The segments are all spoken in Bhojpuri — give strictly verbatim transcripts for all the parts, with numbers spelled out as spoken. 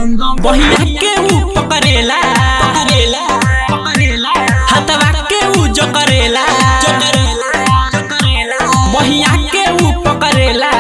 बहिया के ऊ पकड़ेला हथवा के ऊ जो करेला बहिया के ऊ पकड़ेला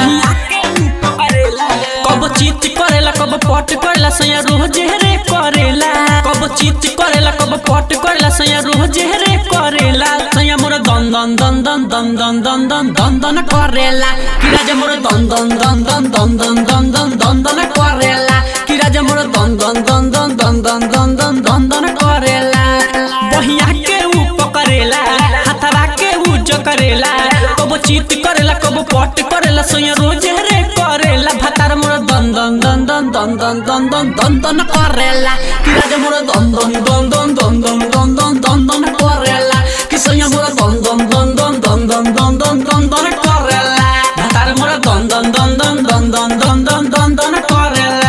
कब चित करेला कब पट करेला सैया रोज रे करेला कब चित करेला कब पट करेला सैया रोज रे करेला सैया मोर दन दन दन दन दन दन दन दन दन दन करेला कि राजा मोर दन दन दन दन दन दन दन दन दन दन करेला कि राजा मोर दन दन दन दन दन दन दन दन दन दन करेला बहिया के ऊ पकड़ेला हथवा के ऊ जो करेला कब चित करेला कब पट करेला सैया रोज रे करेला भतार मोर दन दन दन दन दन दन दन दन दन दन करेला कि राजा मोर दन दन दन दन दन दन दन दन दन दन करेला कि सैया मोर दन दन दन दन दन दन दन दन दन दन करेला भतार मोर दन दन दन दन दन दन दन दन दन दन करेला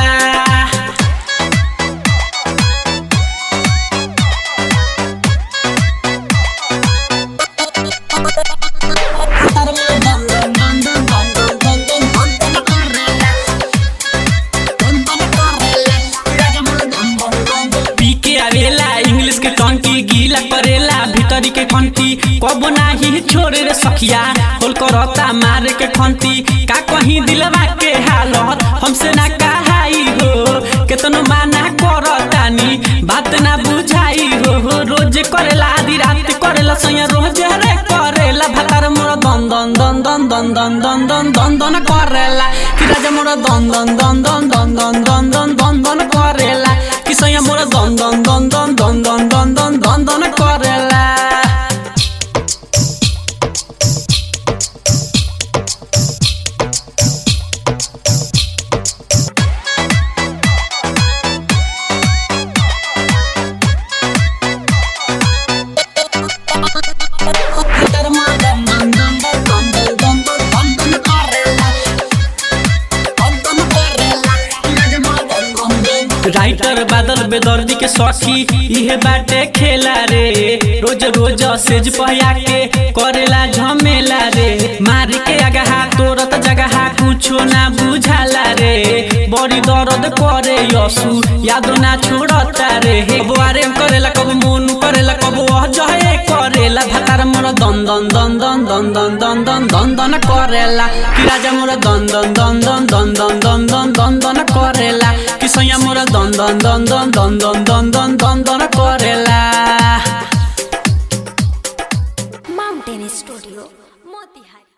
इंग्लिश के टंकी गीला करेला भीतरी के खंती कब नाही छोड़े रे सखिया होल करता मारे के खंती का कहीं दिलवा के हालत हमसे ना कहाई हो केतनो माना करतानी बात ना बुझाई हो रोज करेला आधी रात करेला सैया रोज रे करेला भतार मोर दन दन दन दन दन दन दन दन दन दन करेला कि राजा मोर दन दन दन दन दन दन दन दन दन दन करेला कि सैया मोर दन दन दन दन दन दन दन दन दन दन करेला राइटर बादल बेदर्दी के सखी इहे बाटे खेला रे रोज रोज सेज पहया के करेला झमेला रे मार के अगहा तोरत जगहा कुछो ना बुझाला रे बड़ी दर्द करे यसु याद ना छोड़ता रे कब आरेम करेला कब मोन करेला कब अजहे करेला भतार मोर दन दन दन दन दन दन दन दन दन दन करेला कि राजा मोर दन दन दन दन दन दन दन दन दन दन करेला कि सैया मोर दन दन दन दन दन दन दन दन दन दन करेला माउंटेन स्टूडियो मोतिहारी।